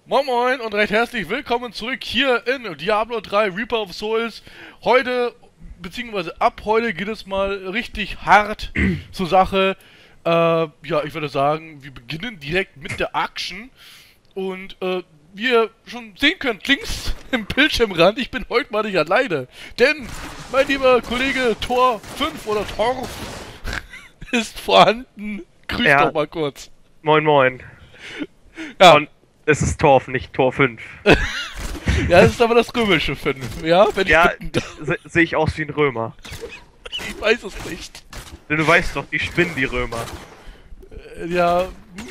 Moin Moin und recht herzlich willkommen zurück hier in Diablo 3 Reaper of Souls. Heute, beziehungsweise ab heute geht es mal richtig hart zur Sache. Ja, ich würde sagen, wir beginnen direkt mit der Action. Und wie ihr schon sehen könnt, links im Bildschirmrand, ich bin heute mal nicht alleine. Denn mein lieber Kollege Tor 5 oder Torf ist vorhanden. Grüß doch mal kurz. Moin Moin. Ja. Und es ist Torf, nicht Tor 5. Ja, das ist aber das römische 5, ja? Wenn ich ja, sehe ich aus wie ein Römer. Ich weiß es nicht. Denn du weißt doch, die spinnen die Römer. Ja,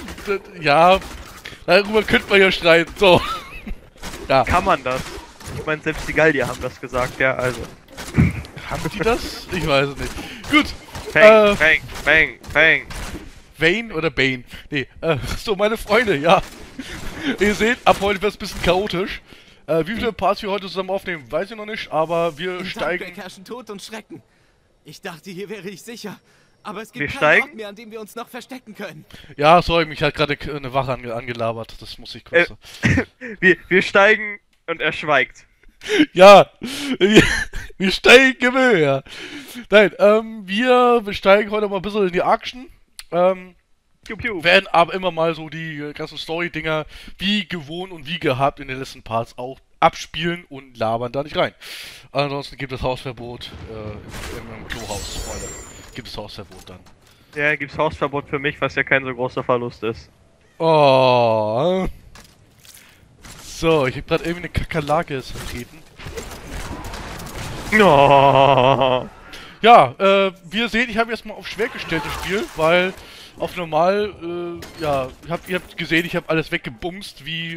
darüber könnte man ja streiten, so. Ja. Kann man das? Ich meine, selbst die Gallier haben das gesagt, ja, also. Haben die das? Ich weiß es nicht. Gut. Bang. Vayne oder Bane? Nee, so meine Freunde, ja. Ihr seht, ab heute wird es ein bisschen chaotisch. Wie viele Parts wir heute zusammen aufnehmen, weiß ich noch nicht, aber wir steigen... Im herrschen Tod und Schrecken. Ich dachte, hier wäre ich sicher. Aber es gibt Wir keinen steigen? Ort mehr, an dem wir uns noch verstecken können. Ja, sorry, mich hat gerade eine Wache angelabert. Das muss ich kurz... wir steigen und er schweigt. Ja, wir steigen im Höhe. Nein, wir steigen heute mal ein bisschen in die Action. Werden aber immer mal so die ganzen Story-Dinger wie gewohnt und wie gehabt in den letzten Parts auch abspielen und labern da nicht rein. Ansonsten gibt es Hausverbot im Klohaus, Freunde. Gibt es Hausverbot dann. Ja, gibt's Hausverbot für mich, was ja kein so großer Verlust ist. Oh. So, ich habe gerade irgendwie eine Kakerlake vertreten. Oh. Ja, wie ihr seht, ich habe jetzt mal auf schwer gestellt das Spiel, weil auf normal, ja, ihr habt gesehen, ich habe alles weggebumst, wie,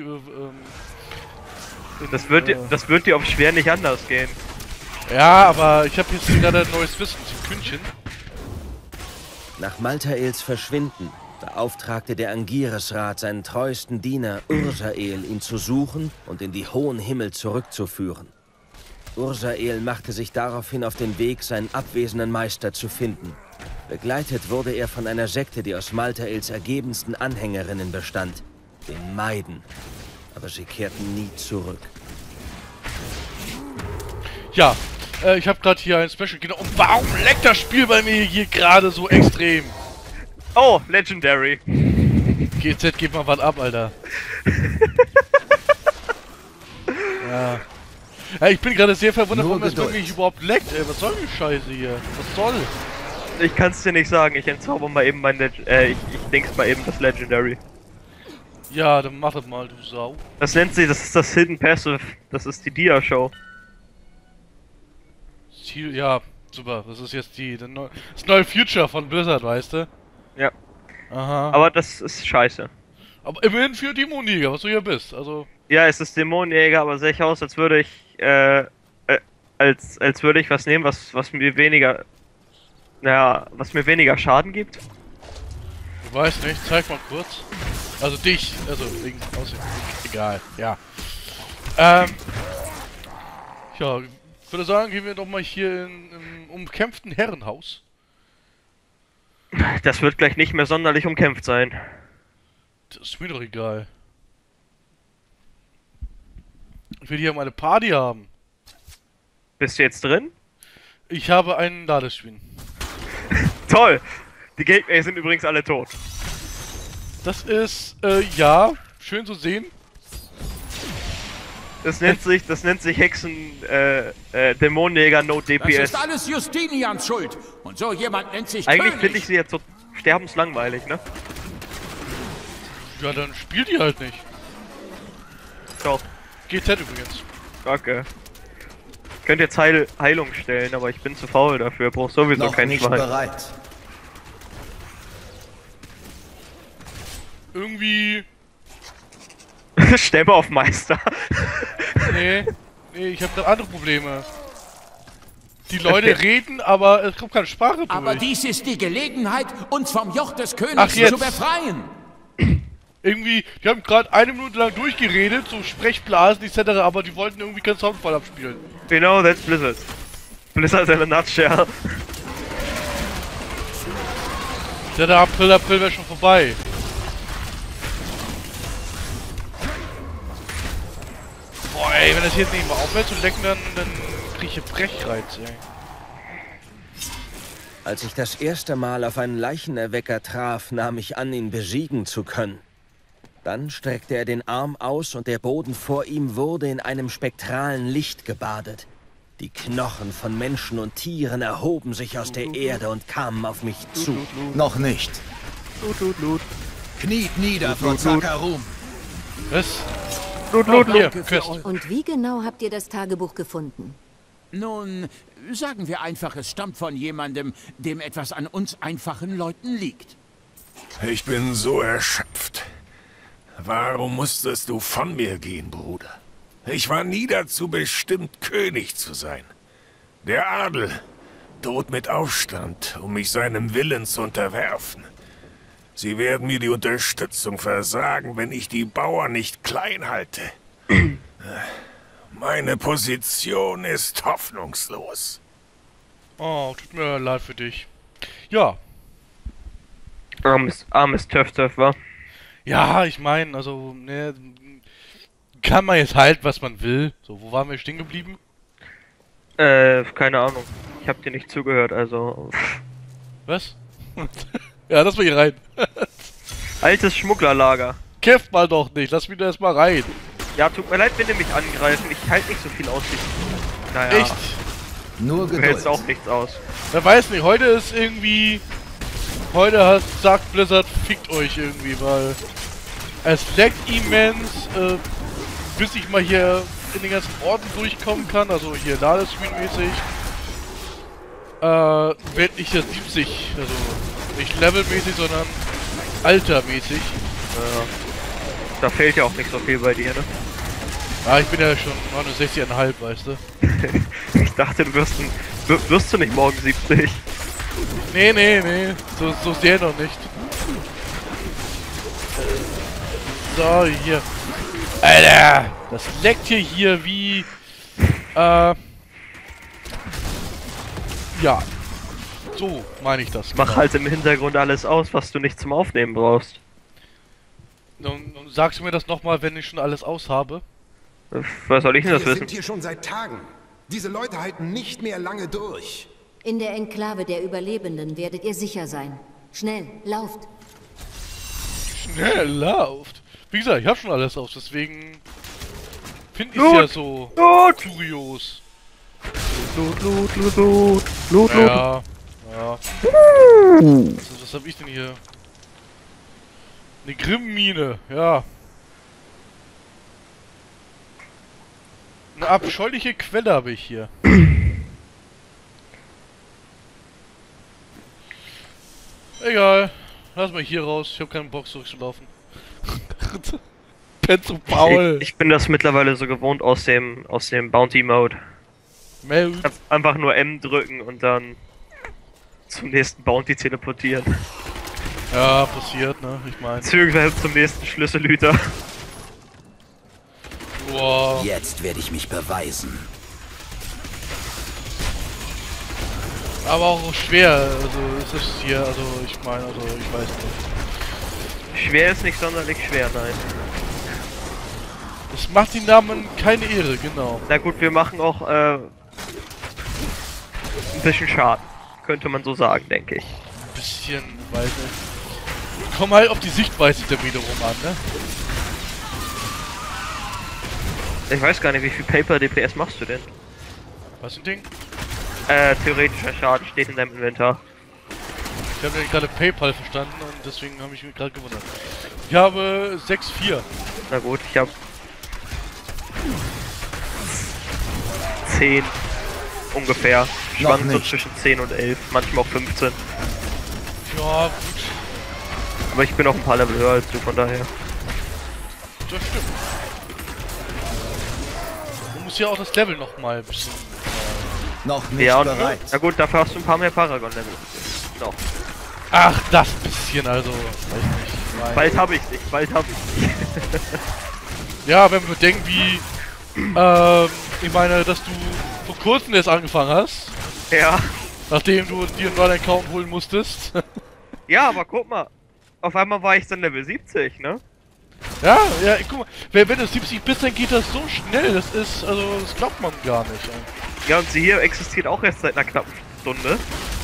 Das wird dir auf schwer nicht anders gehen. Ja, aber ich habe jetzt gerade ein neues Wissen zum Kündchen. Nach Maltaels Verschwinden beauftragte der Angiresrat seinen treuesten Diener Ursael, ihn zu suchen und in die hohen Himmel zurückzuführen. Ursael machte sich daraufhin auf den Weg, seinen abwesenden Meister zu finden. Begleitet wurde er von einer Sekte, die aus Maltaels ergebensten Anhängerinnen bestand, den Meiden. Aber sie kehrten nie zurück. Ja, ich habe gerade hier ein Special, genau. Und warum leckt das Spiel bei mir hier gerade so extrem? Oh, Legendary. GZ, gib mal was ab, Alter. Ja. Ja, ich bin gerade sehr verwundert, warum das wirklich überhaupt leckt, ey. Was soll die Scheiße hier? Was soll? Ich kann's dir nicht sagen, ich entzauber mal eben mein ich denk's mal eben das Legendary. Ja, dann mach das mal, du Sau. Das nennt sich, das ist das Hidden Passive. Das ist die Dia-Show. Ja, super. Das ist jetzt das neue Future von Blizzard, weißt du? Ja. Aha. Aber das ist scheiße. Aber immerhin für Dämonenjäger, was du hier bist, also... Ja, es ist Dämonenjäger, aber sehe ich aus, als würde ich, als würde ich was nehmen, was mir weniger... Naja, was mir weniger Schaden gibt. Ich weiß nicht, zeig mal kurz. Also dich, also wegen Aussehen. Egal, ja. Ja, ich würde sagen, gehen wir doch mal hier im umkämpften Herrenhaus. Das wird gleich nicht mehr sonderlich umkämpft sein. Das ist mir doch egal. Ich will hier meine Party haben. Bist du jetzt drin? Ich habe einen Ladescreen. Toll! Die Gegner sind übrigens alle tot. Das ist, ja, schön zu sehen. Das nennt sich Hexen, Dämonenjäger No DPS. Das ist alles Justinians Schuld. Und so jemand nennt sich Eigentlich König. finde ich sie jetzt so sterbenslangweilig, ne? Ja, dann spielt die halt nicht. Doch. GZ übrigens. Okay. Ich könnte jetzt Heilung stellen, aber ich bin zu faul dafür. Brauch sowieso Noch keinen nicht Schwein. bereit. Irgendwie... Stämme auf Meister. Nee, ich habe gerade andere Probleme. Die Leute reden, aber es kommt keine Sprache durch. Aber dies ist die Gelegenheit, uns vom Joch des Ach, Königs jetzt. zu befreien. Irgendwie, die haben gerade 1 Minute lang durchgeredet, so Sprechblasen etc., aber die wollten irgendwie keinen Soundfall abspielen. You know, that's Blizzard. Blizzard in a nutshell. Der April wäre schon vorbei. wenn das jetzt nicht mal aufhört zu lecken, dann kriege ich hier Brechreiz, ey. Als ich das erste Mal auf einen Leichenerwecker traf, nahm ich an, ihn besiegen zu können. Dann streckte er den Arm aus und der Boden vor ihm wurde in einem spektralen Licht gebadet. Die Knochen von Menschen und Tieren erhoben sich aus der Erde und kamen auf mich zu. Noch nicht. Kniet nieder vor Zakarum. Was? Hier, Quest. Und wie genau habt ihr das Tagebuch gefunden? Nun, sagen wir einfach, es stammt von jemandem, dem etwas an uns einfachen Leuten liegt. Ich bin so erschöpft. Warum musstest du von mir gehen, Bruder? Ich war nie dazu bestimmt, König zu sein. Der Adel droht mit Aufstand, um mich seinem Willen zu unterwerfen. Sie werden mir die Unterstützung versagen, wenn ich die Bauern nicht klein halte. Meine Position ist hoffnungslos. Oh, tut mir leid für dich. Ja. Armes Töff, wa? Ja, ich meine, also, ne, kann man jetzt halt, was man will. So, wo waren wir stehen geblieben? Keine Ahnung. Ich hab dir nicht zugehört, also... Was? Ja, lass mal hier rein. Altes Schmugglerlager. Kämpft mal doch nicht, lass mich da erstmal rein. Ja, tut mir leid, wenn die mich angreifen. Ich halte nicht so viel aus wie... Naja, Echt? Nur du hältst Geduld. auch nichts aus. Wer weiß nicht, heute ist irgendwie... sagt Blizzard, fickt euch irgendwie, weil... Es leckt immens, bis ich mal hier in den ganzen Orten durchkommen kann, also hier Ladescreen-mäßig, werd ich jetzt 70, also nicht levelmäßig, sondern altermäßig. Da fehlt ja auch nicht so viel bei dir, ne? Ja, ich bin ja schon 69,5, weißt du. Ich dachte, wirst du nicht morgen 70. Nee, so sehr noch nicht. So, hier. Alter! Das leckt hier wie... Ja. So meine ich das. Mach genau. halt im Hintergrund alles aus, was du nicht zum Aufnehmen brauchst. Nun sagst du mir das nochmal, wenn ich schon alles aus habe? Was soll ich denn das Wir wissen? sind hier schon seit Tagen. Diese Leute halten nicht mehr lange durch. In der Enklave der Überlebenden werdet ihr sicher sein. Schnell, lauft! Schnell, lauft! Wie gesagt, ich hab schon alles aus, deswegen... Finde ich ja so... kurios. Loot. Ja. Was hab ich denn hier? Eine Grimm-Mine, ja. Eine abscheuliche Quelle habe ich hier. Egal. Lass mal hier raus. Ich habe keinen Bock zurückzulaufen. Petzo Paul. Ich bin das mittlerweile so gewohnt aus dem Bounty-Mode. Einfach nur M drücken und dann zum nächsten Bounty teleportieren. Ja, passiert, ne? Ich meine. Beziehungsweise zum nächsten Schlüsselhüter. Wow. Jetzt werde ich mich beweisen. Aber auch schwer, also es ist hier, also ich meine, also ich weiß nicht. Schwer ist nicht sonderlich schwer, nein. Es macht den Namen keine Ehre, genau. Na gut, wir machen auch ein bisschen Schaden. Könnte man so sagen, denke ich. Ein bisschen, weiß nicht. Komm halt auf die Sichtweise der wiederum an, ne? Ich weiß gar nicht, wie viel Paper DPS machst du denn? Was ein Ding? Theoretischer Schaden steht in deinem Inventar. Ich habe ja gerade PayPal verstanden und deswegen habe ich mich gerade gewundert. Ich habe 6,4. Na gut, ich habe 10 ungefähr. Schwankt so zwischen 10 und 11, manchmal auch 15. Ja, gut. Aber ich bin auch ein paar Level höher als du, von daher. Das stimmt. Du musst ja auch das Level noch mal ein bisschen... Noch nicht Ja, bereit. na gut, dafür hast du ein paar mehr Paragon-Level. Noch. Ach, das bisschen, also... Weiß nicht. Nein. Bald habe ich dich, bald habe ich dich. Ja, wenn wir bedenken, wie... ich meine, dass du vor kurzem erst angefangen hast. Ja. Nachdem du dir einen neuen Account holen musstest. Ja, aber guck mal. Auf einmal war ich dann Level 70, ne? Ja, ja, guck mal, wenn du 70 bist, dann geht das so schnell, das glaubt man gar nicht. Ja, und sie hier existiert auch erst seit einer knappen Stunde.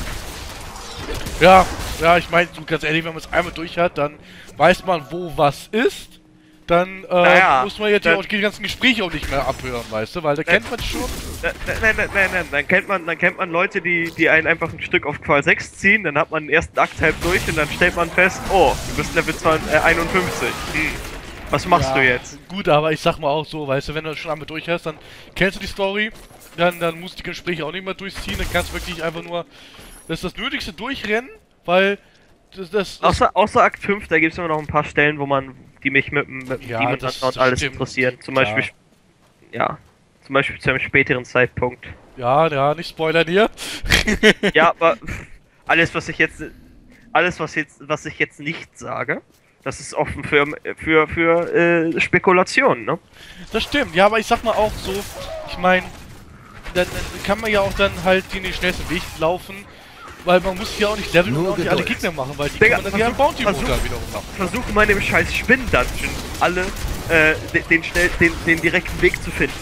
Ja, ich meine, so ganz ehrlich, wenn man es einmal durch hat, dann weiß man, wo was ist. Dann muss man jetzt ja auch die ganzen Gespräche auch nicht mehr abhören, weißt du, weil da kennt man schon. Nein, dann kennt man Leute, die einen einfach ein Stück auf Qual 6 ziehen, dann hat man den ersten Akt halb durch und dann stellt man fest, oh, du bist Level 51. Was machst du jetzt? Gut, aber ich sag mal auch so, weißt du, wenn du das schon einmal durch hast, dann kennst du die Story, dann musst du die Gespräche auch nicht mehr durchziehen, dann kannst du wirklich einfach nur das Nötigste durchrennen, weil Außer Akt 5, da gibt es immer noch ein paar Stellen, die mich mit Demon Hunter und alles interessieren. Zum Beispiel, zum Beispiel zu einem späteren Zeitpunkt. Ja, nicht spoilern hier. Ja, aber alles, was ich jetzt nicht sage, das ist offen für Spekulationen, ne? Das stimmt, ja, aber ich sag mal auch so, ich meine, dann kann man ja auch dann halt den schnellsten Weg laufen. Weil man muss hier auch nicht leveln und auch nicht alle Gegner machen, weil die kann man dann ja im Bounty-Mode wiederum machen. Versuche mal im scheiß Spinn-Dungeon alle den direkten Weg zu finden.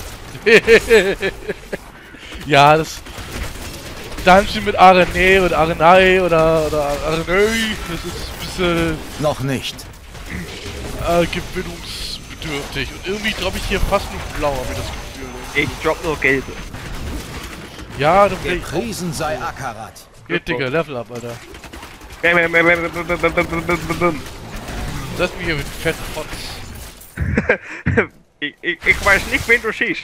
Ja, das Dungeon mit Arenay oder Arenay oder Arenay, das ist ein bisschen... Noch nicht. Gewinnungsbedürftig. Und irgendwie droppe ich hier fast nur blau, habe ich das Gefühl. Ich drop nur gelbe. Ja, dann Gepriesen sei Akarat. Geht, Digga, Level up, Alter. Lass mich hier mit fetten Fotz. ich weiß nicht, wen du schießt.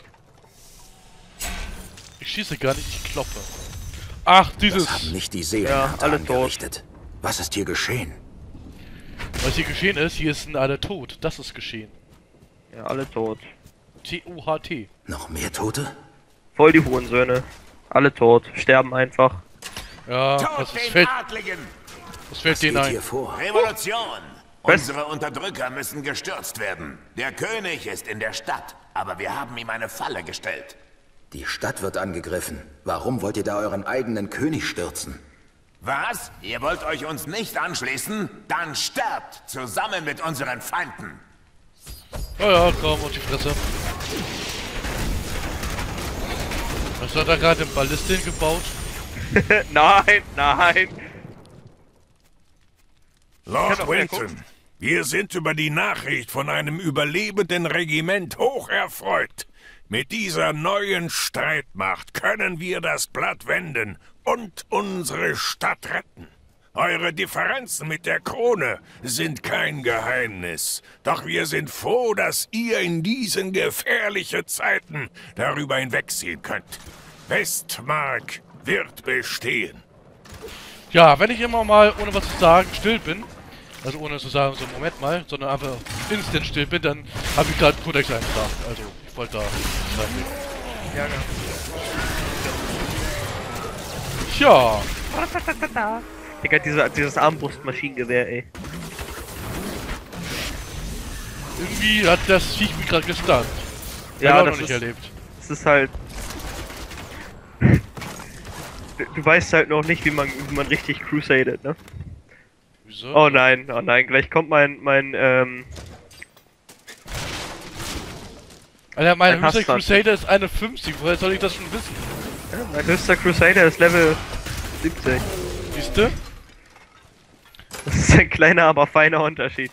Ich schieße gar nicht, ich kloppe. Ach, dieses... Das haben nicht die Seelen alle tot. Was ist hier geschehen? Was hier geschehen ist, hier sind alle tot. Das ist geschehen. Ja, alle tot. T-O-H-T. Noch mehr Tote? Voll die Hurensöhne. Alle tot. Sterben einfach. Ja, das fällt denen ein. Revolution! Unsere Unterdrücker müssen gestürzt werden. Der König ist in der Stadt, aber wir haben ihm eine Falle gestellt. Die Stadt wird angegriffen. Warum wollt ihr da euren eigenen König stürzen? Was? Ihr wollt euch uns nicht anschließen? Dann sterbt zusammen mit unseren Feinden. Ja, komm, auf die Fresse. Was hat er gerade im Ballistin gebaut? Nein! Lord Winton, wir sind über die Nachricht von einem überlebenden Regiment hoch erfreut. Mit dieser neuen Streitmacht können wir das Blatt wenden und unsere Stadt retten. Eure Differenzen mit der Krone sind kein Geheimnis. Doch wir sind froh, dass ihr in diesen gefährlichen Zeiten darüber hinwegsehen könnt. Westmark wird bestehen. Ja, wenn ich immer mal, ohne was zu sagen, still bin, also ohne zu sagen, so Moment mal, sondern einfach instant still bin, dann habe ich gerade Codex eingetragen. Also, ich wollte da sagen. Ja, Tja. Digga, dieses Armbrustmaschinengewehr, ey. Irgendwie hat das Viech mich gerade gestunt. Ja, das noch nicht erlebt. Es ist halt... Du weißt halt noch nicht, wie man richtig crusadet, ne? Wieso? Oh nein, gleich kommt mein Alter, mein höchster Crusader ist eine 50, woher soll ich das schon wissen? Ja, mein höchster Crusader ist Level 70. Siehste? Das ist ein kleiner, aber feiner Unterschied.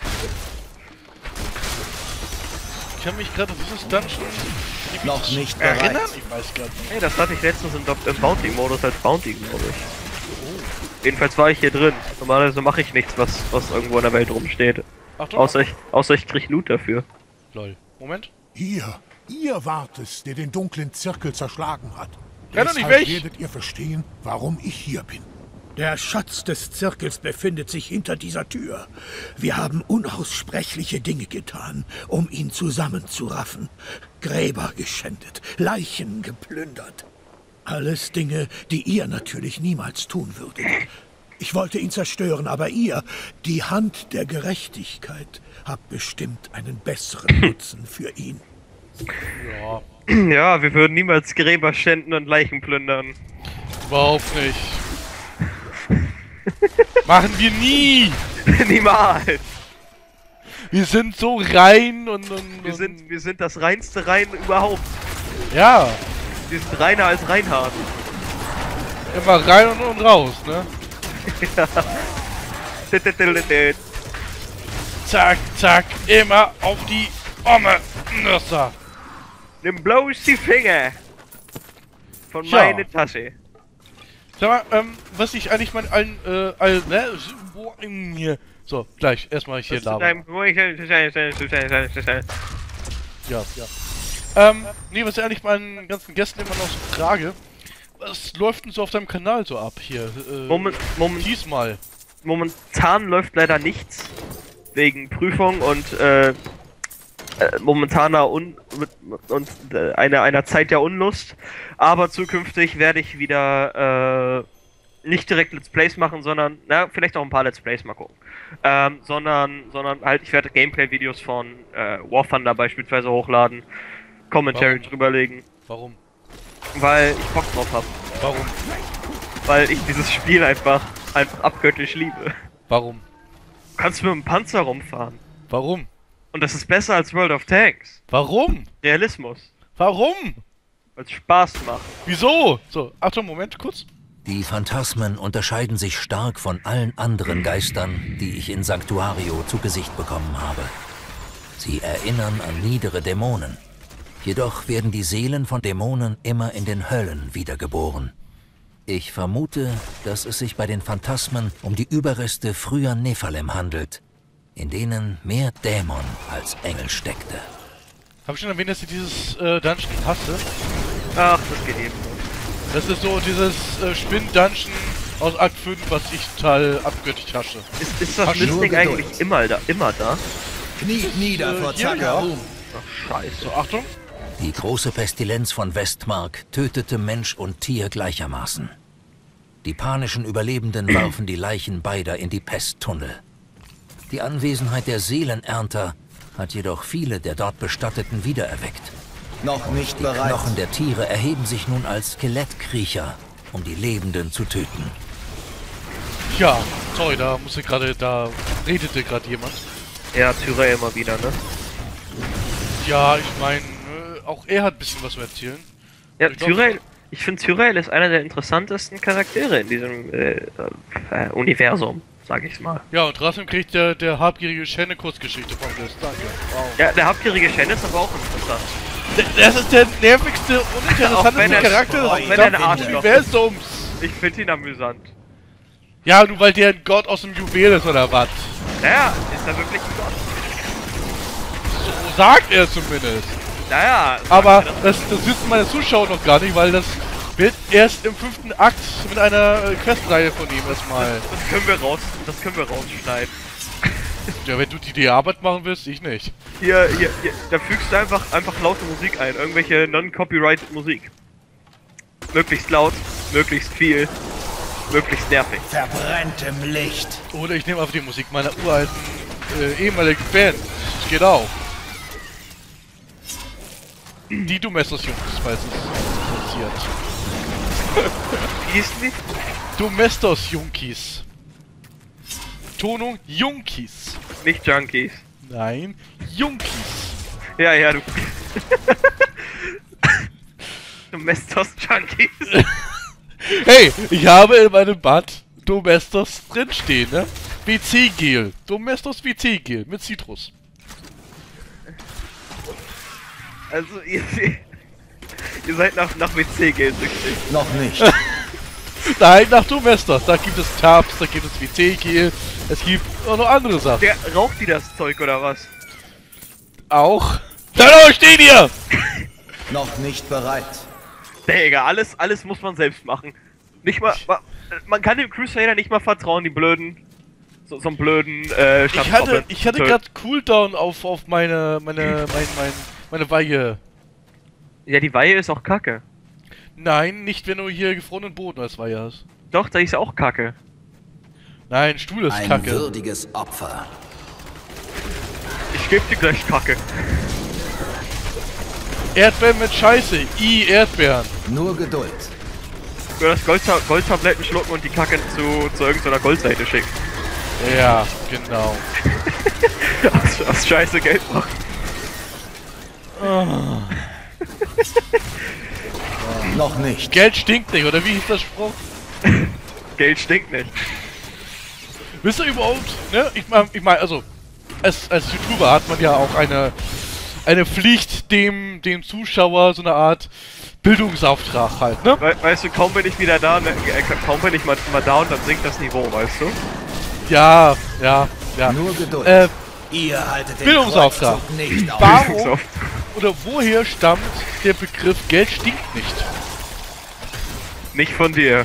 Ich kann mich gerade auf dieses Dungeon noch nicht erinnern? bereit. Ich weiß gerade nicht. Hey, das hatte ich letztens im Bounty-Modus als Bounty, glaube ich. Oh. Jedenfalls war ich hier drin. Normalerweise mache ich nichts, was irgendwo in der Welt rumsteht. Achtung, außer ich krieg Loot dafür. Lol. Moment. Ihr wart es, der den dunklen Zirkel zerschlagen hat. Renn doch nicht Deshalb weg! werdet ihr verstehen, warum ich hier bin. Der Schatz des Zirkels befindet sich hinter dieser Tür. Wir haben unaussprechliche Dinge getan, um ihn zusammenzuraffen. Gräber geschändet, Leichen geplündert. Alles Dinge, die ihr natürlich niemals tun würdet. Ich wollte ihn zerstören, aber ihr, die Hand der Gerechtigkeit, habt bestimmt einen besseren Nutzen für ihn. Ja. Ja, wir würden niemals Gräber schänden und Leichen plündern. Überhaupt nicht. Machen wir nie! Niemals! Wir sind so rein und wir sind das reinste Rein überhaupt. Ja. Wir sind reiner als Reinhard. Immer rein und raus, ne? Ja. Zack, zack, immer auf die Omme. Nüsse. Nimm bloß die Finger von meiner Tasche. Sag mal, was ich eigentlich mal so, gleich, erstmal hier labern. Ja. Nee, was ich eigentlich meinen ganzen Gästen immer noch so frage, was läuft denn so auf deinem Kanal so ab hier? Diesmal. Momentan läuft leider nichts. Wegen Prüfung und momentaner einer Zeit der Unlust. Aber zukünftig werde ich wieder nicht direkt Let's Plays machen, sondern, na, vielleicht auch ein paar Let's Plays, mal gucken. Sondern halt, ich werde Gameplay-Videos von War Thunder beispielsweise hochladen, Commentary drüberlegen. Warum? Weil ich Bock drauf habe. Warum? Weil ich dieses Spiel einfach abgöttisch liebe. Warum? Du kannst mit dem Panzer rumfahren. Warum? Und das ist besser als World of Tanks. Warum? Realismus. Warum? Weil es Spaß macht. Wieso? So, Achtung, Moment, kurz. Die Phantasmen unterscheiden sich stark von allen anderen Geistern, die ich in Sanctuario zu Gesicht bekommen habe. Sie erinnern an niedere Dämonen. Jedoch werden die Seelen von Dämonen immer in den Höllen wiedergeboren. Ich vermute, dass es sich bei den Phantasmen um die Überreste früher Nephalem handelt, in denen mehr Dämon als Engel steckte. Hab ich schon erwähnt, dass ich dieses Dungeon hasse? Ach, das geht eben. Das ist so dieses Spin-Dungeon aus Akt 5, was ich total abgöttisch hasse. Ist das Listing eigentlich immer da? Kniet nieder vor Zakarum. Ach, scheiße. So, Achtung. Die große Pestilenz von Westmark tötete Mensch und Tier gleichermaßen. Die panischen Überlebenden warfen die Leichen beider in die Pesttunnel. Die Anwesenheit der Seelenernter hat jedoch viele der dort Bestatteten wiedererweckt. Noch nicht Die bereit. Knochen der Tiere erheben sich nun als Skelettkriecher, um die Lebenden zu töten. Ja, sorry, da redete gerade jemand. Ja, Tyrell immer wieder, ne? Ja, ich meine, auch er hat ein bisschen was zu erzählen. Ja, ich finde Tyrell ist einer der interessantesten Charaktere in diesem Universum, sag ich's mal. Ja, und trotzdem kriegt der habgierige Shen eine Kurzgeschichte von das. Danke. Wow. Ja, der habgierige Shen ist aber auch interessant. Das ist der nervigste, uninteressanteste Charakter des Universums. Ich finde ihn amüsant. Ja, nur weil der ein Gott aus dem Juwel ist, oder was? Naja, ist er wirklich ein Gott? So sagt er zumindest. Naja. Aber das wissen meine Zuschauer noch gar nicht, weil das wird erst im 5. Akt mit einer Questreihe von ihm erstmal. Das können wir rausschneiden. Ja, wenn du die Arbeit machen willst, ich nicht. Hier, da fügst du einfach laute Musik ein, irgendwelche non-copyrighted Musik. Möglichst laut, möglichst viel, möglichst nervig. Verbrennt im Licht. Oder ich nehme einfach die Musik meiner uralten, ehemaligen Band. Das geht auch. Die Domestos Junkies, falls es interessiert. Wie hieß die? Domestos Junkies. Betonung Junkies. Nicht Junkies. Nein, Junkies. Ja, du. Domestos Junkies. Hey, ich habe in meinem Bad Domestos drinstehen, ne? WC-Gel. Domestos WC-Gel mit Zitrus. Also, ihr seid nach WC-Gel süchtig. Noch nicht. Nein, nach Domestos. Da gibt es Tabs, da gibt es WC-Gel, es gibt auch noch andere Sachen. Der raucht die das Zeug oder was? Auch. Da stehen hier! Noch nicht bereit. Digga, alles muss man selbst machen. Nicht mal, man kann dem Crusader nicht mal vertrauen, die blöden, so einen blöden Ich hatte gerade Cooldown auf meine Weihe. Ja, die Weihe ist auch kacke. Nein, nicht wenn du hier gefrorenen Boden als Weihe hast. Doch, da ist auch kacke. Nein, Stuhl ist kacke. Ein würdiges Opfer. Ich geb dir gleich Kacke. Erdbeeren mit Scheiße. Erdbeeren. Nur Geduld. Ich will das Goldtabletten schlucken und die Kacke zu irgendeiner Goldseite schicken. Ja, genau. Aus Scheiße Geld machen. Oh. Noch nicht. Geld stinkt nicht, oder wie hieß das Spruch? Geld stinkt nicht. Wisst ihr überhaupt, ne? Ich mein, also, als YouTuber hat man ja auch eine Pflicht, dem Zuschauer so eine Art Bildungsauftrag halt, ne? Weißt du, kaum bin ich wieder da, kaum bin ich mal da und dann sinkt das Niveau, weißt du? Ja. Nur Geduld. Ihr haltet den Bildungsauftrag. Kreuzzug nicht auf. Warum oder woher stammt der Begriff Geld stinkt nicht? Nicht von dir.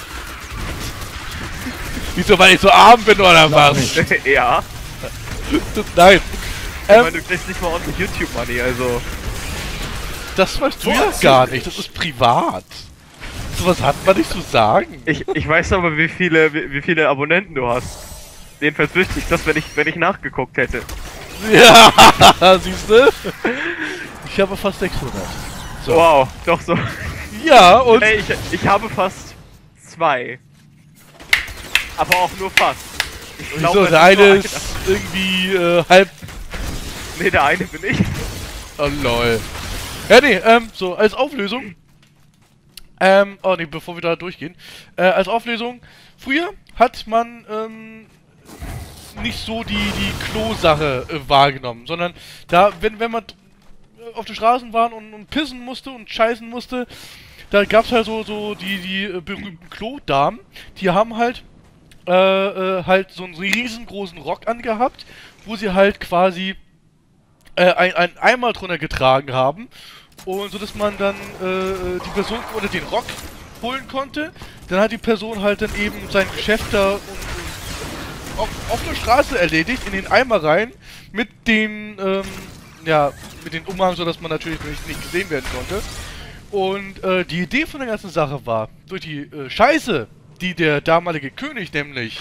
Wieso, weil ich so arm bin oder was? Ja. Nein. Ich meine, du kriegst nicht mal ordentlich YouTube-Money, also... Das weißt du ja gar nicht, das ist privat. Sowas hat man nicht zu sagen. Ich weiß aber, wie viele Abonnenten du hast. Jedenfalls wüsste ich das, wenn ich nachgeguckt hätte. Ja, siehst du? Ich habe fast 600. So. Wow, doch so. Ja, und... Hey, ich habe fast 2. Aber auch nur fast. Wieso, der eine ist irgendwie halb... Ne, der eine bin ich. Oh lol. Ja, nee, so, als Auflösung... oh nee, bevor wir da durchgehen. Als Auflösung, früher hat man, nicht so die Klo-Sache wahrgenommen, sondern da, wenn man auf den Straßen waren und pissen musste und scheißen musste, da gab's halt so die berühmten Klo-Damen, die haben halt halt so einen riesengroßen Rock angehabt, wo sie halt quasi ein Eimer drunter getragen haben, und so dass man dann die Person oder den Rock holen konnte. Dann hat die Person halt dann eben sein Geschäft da auf der Straße erledigt, in den Eimer rein, mit den mit den Umhang, so dass man natürlich nicht gesehen werden konnte. Und die Idee von der ganzen Sache war, durch die Scheiße, die der damalige König nämlich,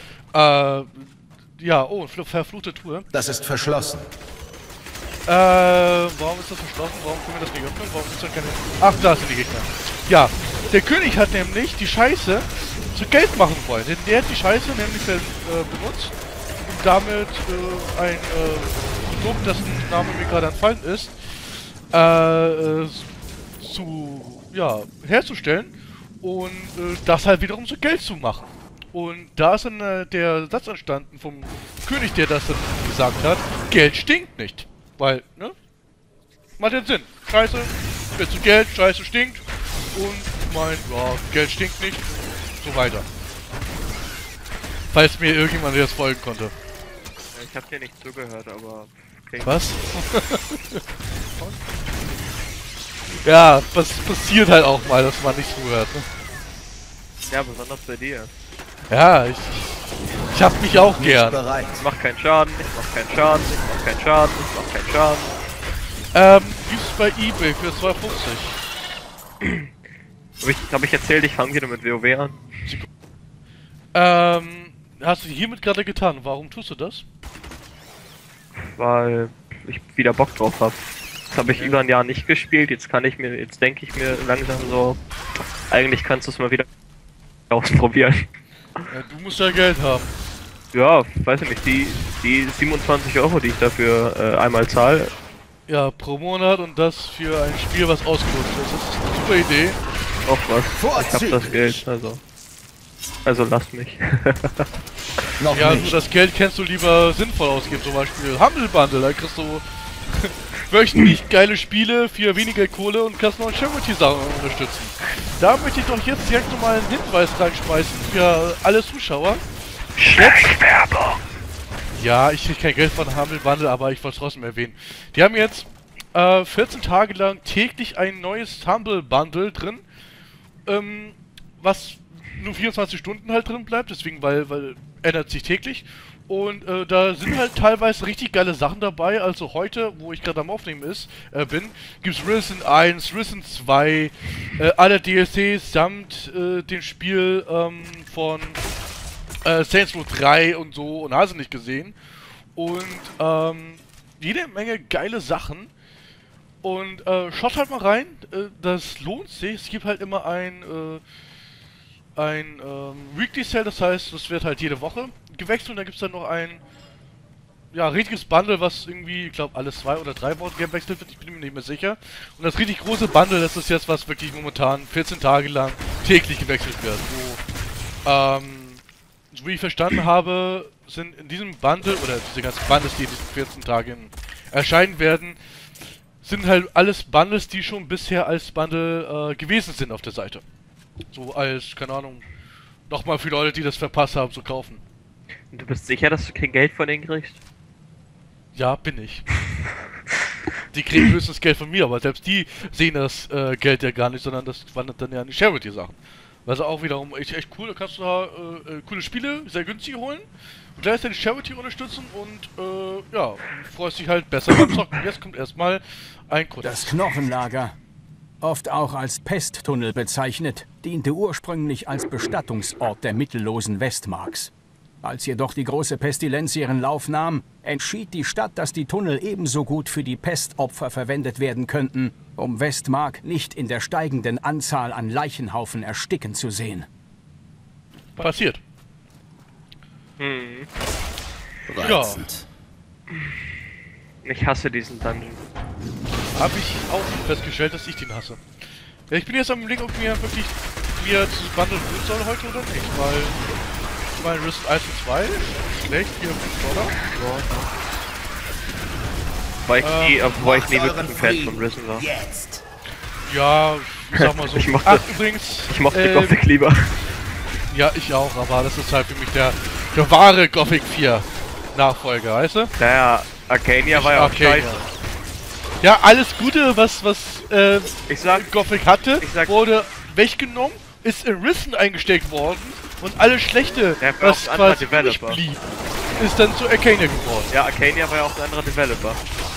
verfluchte Tour. Das ist verschlossen. Warum ist das verschlossen? Warum können wir das nicht öffnen? Warum ist da keine... Ach, da sind die Gegner. Ja, der König hat nämlich die Scheiße zu Geld machen wollen. Denn der hat die Scheiße nämlich benutzt, um damit ein Produkt, dessen Name mir gerade entfallen ist, herzustellen und das halt wiederum zu Geld zu machen. Und da ist dann der Satz entstanden vom König, der das dann gesagt hat: Geld stinkt nicht. Weil, ne? Macht den Sinn. Scheiße, wird zu Geld, Scheiße stinkt. Und mein, ja, Geld stinkt nicht. So weiter. Falls mir irgendjemand jetzt folgen konnte. Ich hab dir nicht zugehört, aber... Okay. Was? Ja, was passiert halt auch mal, dass man nicht zuhört, ne? Ja, besonders bei dir. Ja, ich hab mich auch gern. Ich mach keinen Schaden, ich mach keinen Schaden, ich mach keinen Schaden, ich mach keinen Schaden. Wie ist es bei eBay für 2,50? Hab ich erzählt, ich fange wieder mit WoW an. Hast du hiermit gerade getan? Warum tust du das? Weil ich wieder Bock drauf hab. Das habe ich über ein Jahr nicht gespielt, jetzt denke ich mir langsam so, eigentlich kannst du es mal wieder ausprobieren. Ja, du musst ja Geld haben. Ja, weiß ich nicht, die 27 €, die ich dafür einmal zahle. Ja, pro Monat, und das für ein Spiel, was ausgelutscht ist. Das ist eine super Idee. Auch was. Ich hab das Geld, also lass mich. Noch ja, nicht. Also das Geld kannst du lieber sinnvoll ausgeben, zum Beispiel Humble Bundle, da kriegst du wöchentlich geile Spiele für weniger Kohle und kannst noch Charity-Sachen unterstützen. Da möchte ich doch jetzt direkt nochmal einen Hinweis reinschmeißen für alle Zuschauer. Schleichwerbung! Ja, ich krieg kein Geld von Humble Bundle, aber ich wollte es trotzdem erwähnen. Die haben jetzt 14 Tage lang täglich ein neues Humble Bundle drin, was nur 24 Stunden halt drin bleibt, deswegen, weil ändert sich täglich. Und da sind halt teilweise richtig geile Sachen dabei. Also heute, wo ich gerade am Aufnehmen bin, gibt's Risen 1, Risen 2, alle DLCs samt dem Spiel von Saints Row 3 und so, und hast du nicht gesehen. Und jede Menge geile Sachen. Und schaut halt mal rein, das lohnt sich. Es gibt halt immer ein Weekly Sale, das heißt, das wird halt jede Woche gewechselt und dann gibt es dann noch ein ja, richtiges Bundle, was irgendwie, ich glaube, alle 2 oder 3 Wochen gewechselt wird, ich bin mir nicht mehr sicher. Und das richtig große Bundle, das ist jetzt, was wirklich momentan 14 Tage lang täglich gewechselt wird. So wie ich verstanden habe, sind in diesem Bundle, oder diese ganzen Bundles, die in diesen 14 Tagen erscheinen werden, sind halt alles Bundles, die schon bisher als Bundle gewesen sind auf der Seite. So als, keine Ahnung, nochmal für Leute, die das verpasst haben, zu kaufen. Und du bist sicher, dass du kein Geld von denen kriegst? Ja, bin ich. Die kriegen höchstens Geld von mir, aber selbst die sehen das Geld ja gar nicht, sondern das wandert dann ja an die Charity-Sachen. Also auch wiederum echt cool, da kannst du da coole Spiele sehr günstig holen und gleichzeitig Charity unterstützen und ja, freust dich halt besser beim Zocken. Jetzt kommt erstmal ein Code. Das Knochenlager, oft auch als Pesttunnel bezeichnet, diente ursprünglich als Bestattungsort der mittellosen Westmarks. Als jedoch die große Pestilenz ihren Lauf nahm, entschied die Stadt, dass die Tunnel ebenso gut für die Pestopfer verwendet werden könnten, um Westmark nicht in der steigenden Anzahl an Leichenhaufen ersticken zu sehen. Passiert. Ja. Ich hasse diesen Dungeon. Habe ich auch festgestellt, dass ich den hasse. Ja, ich bin jetzt am Überlegen, ob mir wirklich dieses Bundle holen soll heute oder nicht, weil ich meine, Risen 1 und 2 schlecht, 4 und 5 oder? Wobei ich nie wirklich ein Fan von Risen war. Ja, ich sag mal so. Ich mochte Gothic lieber. Ja, ich auch, aber das ist halt für mich der wahre Gothic 4 Nachfolger, weißt du? Naja, Arcania war ja auch scheiße. Ja, alles Gute, was Gothic hatte, wurde weggenommen, ist in Risen eingesteckt worden und alles Schlechte, was quasi übrig blieb, ist dann zu Arcania geworden. Ja, Arcania war ja auch ein anderer Developer.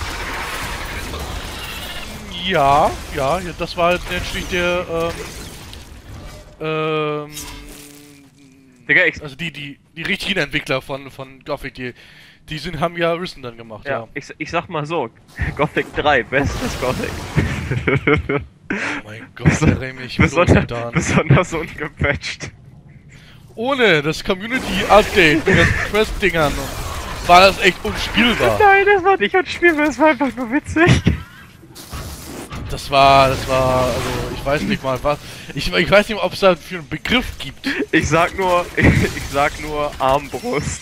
Ja, das war natürlich der, Digga, also die richtigen Entwickler von Gothic, die haben ja Risen dann gemacht, ja. Ich sag mal so, Gothic 3, bestes Gothic. Oh mein Gott, der Remich, besonders ungepatcht. Ohne das Community-Update mit den Quest-Dingern war das echt unspielbar. Nein, das war nicht unspielbar, das war einfach nur witzig. Das war, also ich weiß nicht mal was. Ich weiß nicht, ob es da für einen Begriff gibt. Ich sag nur Armbrust.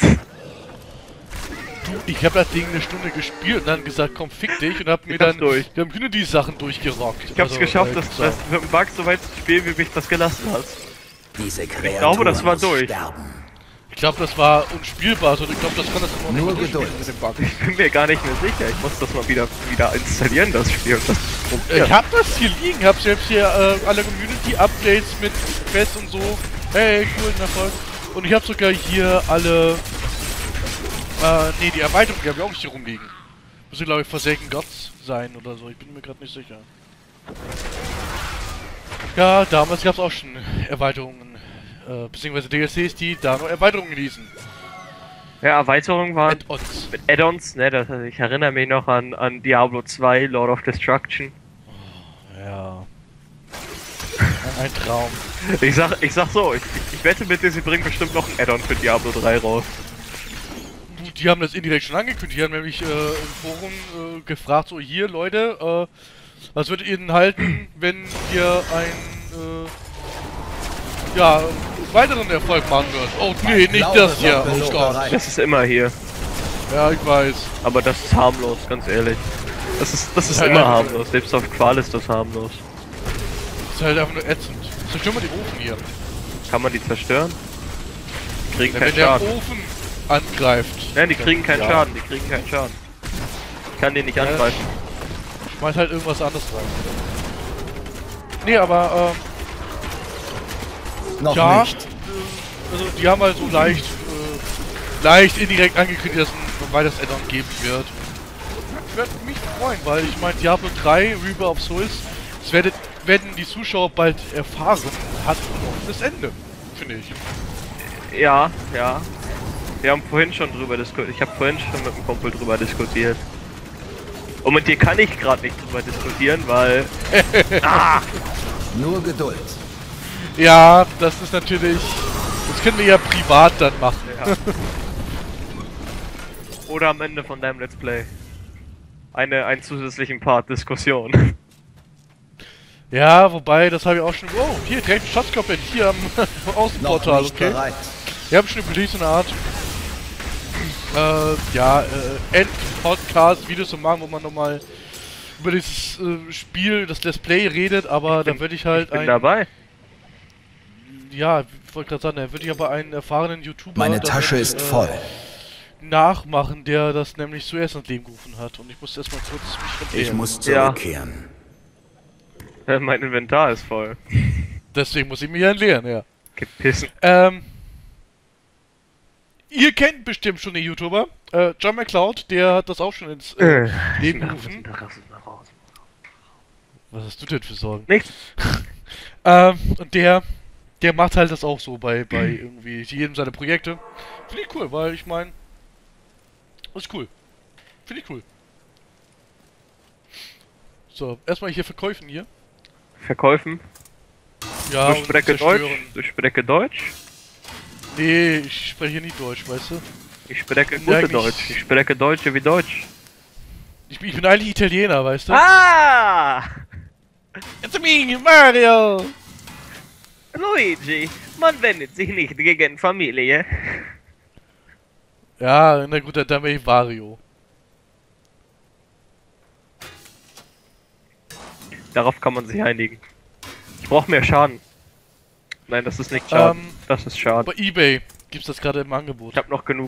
Ich habe das Ding eine Stunde gespielt und dann gesagt, komm, fick dich, und hab mir dann die Community-Sachen durchgerockt. Ich hab's geschafft, das mit dem Bug so weit zu spielen, wie mich das gelassen hat. Diese ich glaube, das war durch. Ich glaube, das war unspielbar, also ich glaube, das kann das nur Geduld mit dem Bug. Ich bin mir gar nicht mehr sicher, ich muss das mal wieder installieren, das Spiel. Und das ich hab das hier liegen, hab selbst hier alle Community-Updates mit Quests und so. Hey, coolen Erfolg. Und ich hab sogar hier alle die Erweiterung, die habe ich auch nicht hier rumliegen. Müsste, glaube ich, Forsaken Gods sein oder so, ich bin mir gerade nicht sicher. Ja, damals gab es auch schon Erweiterungen, beziehungsweise DLCs, die da noch Erweiterungen ließen. Ja, Erweiterungen waren mit Add-ons, ne, ich erinnere mich noch an Diablo 2, Lord of Destruction. Oh, ja. Ein Traum. Ich sag so, ich wette mit dir, sie bringen bestimmt noch ein Add-on für Diablo 3 raus. Die haben das indirekt schon angekündigt, die haben nämlich im Forum gefragt, so hier Leute, was würdet ihr denn halten, wenn ihr einen weiteren Erfolg machen würdet? Oh nee, nicht das hier, oh Gott. Das ist immer hier. Ja, ich weiß. Aber das ist harmlos, ganz ehrlich. Das ist immer harmlos, selbst auf Qual ist das harmlos. Das ist halt einfach nur ätzend. Zerstör mal die Ofen hier. Kann man die zerstören? Die kriegen keinen Wenn der Schaden. Ofen angreift. Nein, die kriegen keinen Schaden, Ich kann den nicht angreifen. Schmeiß halt irgendwas anderes rein. Nee, aber noch nicht. Also die haben halt so leicht indirekt angekündigt, dass ein weiteres Add-on geben wird. Ich werde mich freuen, weil ich meine, Diablo 3, Reaper of Souls, das werden die Zuschauer bald erfahren, hat ein offenes Ende, finde ich. Ja. Wir haben vorhin schon drüber diskutiert. Ich habe vorhin schon mit dem Kumpel drüber diskutiert. Und mit dir kann ich gerade nicht drüber diskutieren, weil... Nur Geduld. Ja, das ist natürlich... Das können wir ja privat dann machen. Ja. Oder am Ende von deinem Let's Play. Einen zusätzlichen Part Diskussion. Ja, wobei, das habe ich auch schon... Oh, hier, direkt ein Schatzkopf hier am Außenportal, okay? Wir haben schon überlegt, so eine Art... End-Podcast-Videos zu machen, wo man nochmal über dieses Spiel, das Let's Play redet, aber da würde ich halt dabei. Ja, ich wollte gerade sagen, da würde ich aber einen erfahrenen YouTuber... Meine Tasche ist voll. ...nachmachen, der das nämlich zuerst ins Leben gerufen hat. Und ich muss erstmal kurz mich entleeren. Ich muss zurückkehren. Ja. Mein Inventar ist voll. Deswegen muss ich mich entleeren, ja. Gepissen. Ihr kennt bestimmt schon den YouTuber, John McCloud, der hat das auch schon ins Leben gerufen. Was hast du denn für Sorgen? Nichts. Und der macht halt das auch so bei irgendwie jedem seine Projekte. Finde ich cool, weil ich meine, ist cool. Finde ich cool. So, erstmal hier verkaufen hier. Verkaufen? Ja, du spreche Deutsch? Du spreche Deutsch? Nee, ich spreche nie Deutsch, weißt du? Ich spreche gute Deutsch. Ich spreche Deutsch wie Deutsch. Ich bin eigentlich Italiener, weißt du? Ah! It's me, Mario! Luigi, man wendet sich nicht gegen Familie. Ja, na gut, dann bin ich Wario. Darauf kann man sich einigen. Ich brauche mehr Schaden. Nein, das ist nicht Schaden. Das ist Schaden. Bei eBay gibt's das gerade im Angebot. Ich habe noch genug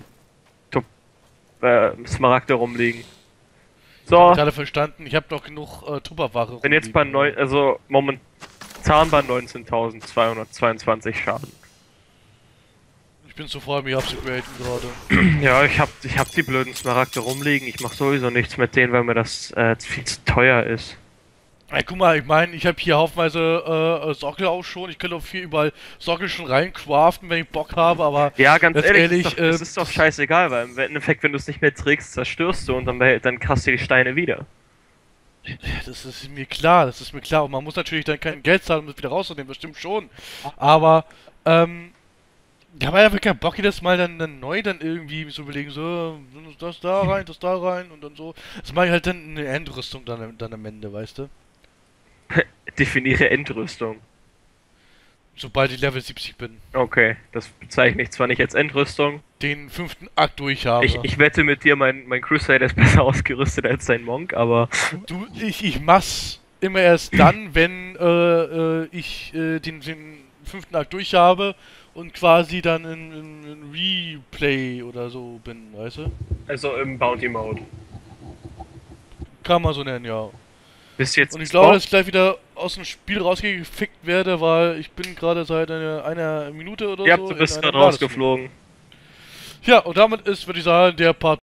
Smaragde rumliegen. So. Ich hab gerade verstanden, ich habe noch genug Tupperware. Bin jetzt bei momentan bei 19.222 Schaden. Ich bin so froh, mich abzugraden gerade. Ja, ich hab die blöden Smaragde rumliegen. Ich mach sowieso nichts mit denen, weil mir das viel zu teuer ist. Ey, guck mal, ich meine, ich habe hier haufenweise Sockel auch schon. Ich könnte auch viel überall Sockel schon reincraften, wenn ich Bock habe, aber... Ja, ganz ehrlich, es ist doch scheißegal, weil im Endeffekt, wenn du es nicht mehr trägst, zerstörst du und dann kriegst du die Steine wieder. Das ist mir klar, Und man muss natürlich dann kein Geld zahlen, um das wieder rauszunehmen, das stimmt schon. Aber, ich habe einfach keinen Bock, jedes Mal dann neu irgendwie so überlegen, so, das da rein und dann so. Das mache ich halt dann eine Endrüstung dann am Ende, weißt du? Definiere Endrüstung. Sobald ich Level 70 bin. Okay, das bezeichne ich zwar nicht als Endrüstung. Den 5. Akt durch habe. Ich wette mit dir, mein Crusader ist besser ausgerüstet als dein Monk, aber... Du, ich mach's immer erst dann, wenn ich den 5. Akt durch habe und quasi dann in Replay oder so bin, weißt du? Also im Bounty Mode. Kann man so nennen, ja. Bis jetzt und ich glaube, dass ich gleich wieder aus dem Spiel rausgefickt werde, weil ich bin gerade seit einer Minute oder so... Ja, du bist gerade rausgeflogen. Ja, und damit ist, würde ich sagen, der Part